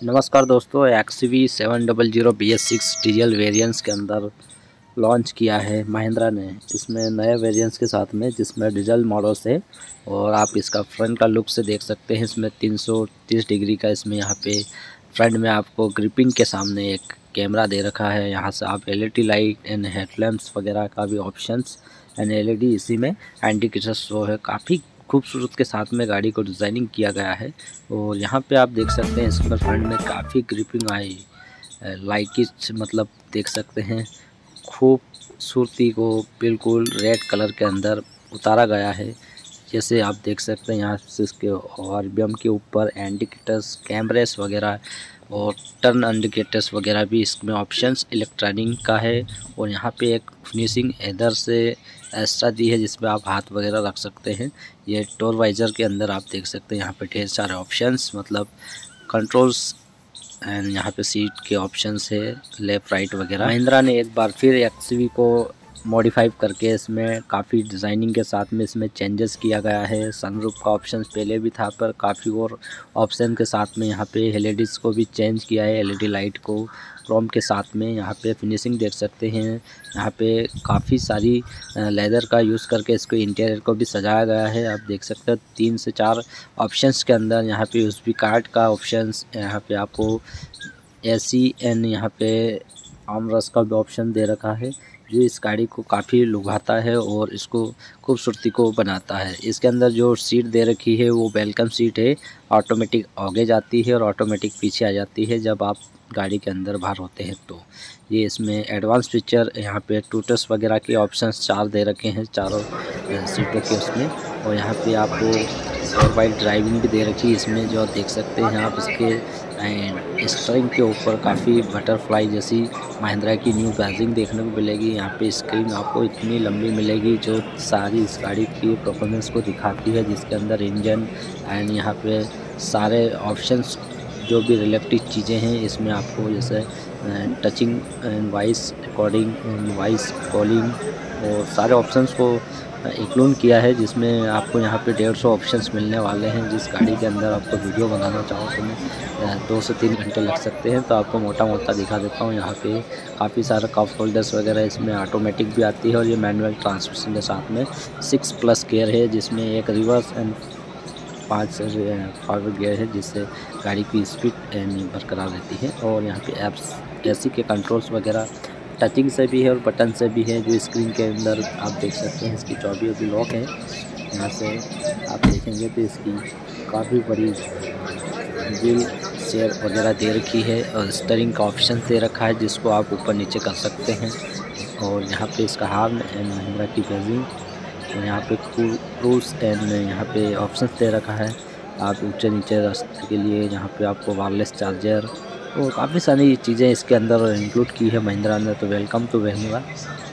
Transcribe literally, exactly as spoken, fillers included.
नमस्कार दोस्तों, X V seven double zero B S six diesel variants के अंदर लॉन्च किया है महिंद्रा ने। इसमें नए वेरिएंट्स के साथ में जिसमें डीजल मॉडल्स है और आप इसका फ्रंट का लुक से देख सकते हैं। इसमें तीन सौ तीस डिग्री का इसमें यहाँ पे फ्रंट में आपको ग्रिपिंग के सामने एक कैमरा दे रखा है। यहाँ से आप L E D light and headlamps वगैरह का भी options and L E D इसी में इंडिकेटर शो है। काफ़ी खूबसूरत के साथ में गाड़ी को डिज़ाइनिंग किया गया है और यहाँ पे आप देख सकते हैं इसमें फ्रंट में काफ़ी ग्रिपिंग आई लाइट की, मतलब देख सकते हैं खूबसूरती को बिल्कुल रेड कलर के अंदर उतारा गया है। जैसे आप देख सकते हैं यहाँ से इसके और बी एम के ऊपर इंडिकेटर्स कैमरेस वगैरह और टर्न इंडिकेटर्स वगैरह भी इसमें ऑप्शंस इलेक्ट्रॉनिक का है। और यहाँ पे एक फिनिशिंग इधर से एक्स्ट्रा दी है जिसमें आप हाथ वगैरह रख सकते हैं। ये डोर वाइजर के अंदर आप देख सकते हैं यहाँ पे ढेर सारे ऑप्शंस, मतलब कंट्रोल्स एंड यहाँ पे सीट के ऑप्शंस है लेफ़्ट राइट वगैरह। महिंद्रा ने एक बार फिर एक्स वी को मॉडिफाई करके इसमें काफ़ी डिज़ाइनिंग के साथ में इसमें चेंजेस किया गया है। सनरूफ का ऑप्शन पहले भी था पर काफ़ी और ऑप्शन के साथ में यहाँ पे एल ई डीज़ को भी चेंज किया है। एल ई डी लाइट को क्रोम के साथ में यहाँ पे फिनिशिंग देख सकते हैं। यहाँ पे काफ़ी सारी लेदर का यूज़ करके इसको इंटीरियर को भी सजाया गया है। आप देख सकते हैं तीन से चार ऑप्शंस के अंदर यहाँ पे एस डी कार्ड का ऑप्शंस, यहाँ पे आपको ए सी एन यहाँ पे आर्मरेस्ट का भी ऑप्शन दे रखा है जो इस गाड़ी को काफ़ी लुभाता है और इसको खूबसूरती को बनाता है। इसके अंदर जो सीट दे रखी है वो वेलकम सीट है, ऑटोमेटिक आगे जाती है और ऑटोमेटिक पीछे आ जाती है जब आप गाड़ी के अंदर बाहर होते हैं। तो ये इसमें एडवांस फीचर यहाँ पे टूटस वगैरह के ऑप्शंस चार दे रखे हैं चारों सीटों के उसमें। और यहाँ पे आपको फोर व्हील ड्राइविंग भी दे रखी है इसमें, जो देख सकते हैं आप। इसके स्टीयरिंग के ऊपर काफ़ी बटरफ्लाई जैसी महिंद्रा की न्यू बैजिंग देखने को मिलेगी। यहाँ पे स्क्रीन आपको इतनी लंबी मिलेगी जो सारी इस गाड़ी की परफॉर्मेंस को दिखाती है, जिसके अंदर इंजन एंड यहाँ पे सारे ऑप्शंस जो भी रिलेटिव चीज़ें हैं इसमें आपको, जैसे touching and voice recording and voice calling और सारे ऑप्शंस को इंक्लूड किया है। जिसमें आपको यहाँ पे डेढ़ सौ ऑप्शंस मिलने वाले हैं। जिस गाड़ी के अंदर आपको वीडियो बनाना चाहो तो मैं दो से तीन घंटे लग सकते हैं, तो आपको मोटा मोटा दिखा देता हूँ। यहाँ पे काफ़ी सारे कप होल्डर्स वगैरह इसमें ऑटोमेटिक भी आती है और ये मैनुअल ट्रांसमिशन के साथ में सिक्स प्लस गियर है, जिसमें एक रिवर्स एंड पाँच फॉरवर्ड गियर है, जिससे गाड़ी की स्पीड एंड बरकरार रहती है। और यहाँ पे एप्स एसी के कंट्रोल्स वगैरह टचिंग से भी है और बटन से भी है, जो स्क्रीन के अंदर आप देख सकते हैं। इसकी चौबी अभी लॉक है, यहाँ से आप देखेंगे तो इसकी काफ़ी बड़ी व्हील शेयर वगैरह दे रखी है और स्टीयरिंग का ऑप्शन दे रखा है जिसको आप ऊपर नीचे कर सकते हैं। और यहाँ पे इसका हार्न एंड महिंद्रा की बैजिंग और यहाँ पे क्रूज एंड यहाँ पे ऑप्शन दे रखा है आप ऊंचे नीचे रास्ते के लिए। यहाँ पे आपको वायरलेस चार्जर और काफ़ी सारी चीज़ें इसके अंदर इंक्लूड की है महिंद्रा ने। तो वेलकम टू महिंद्रा।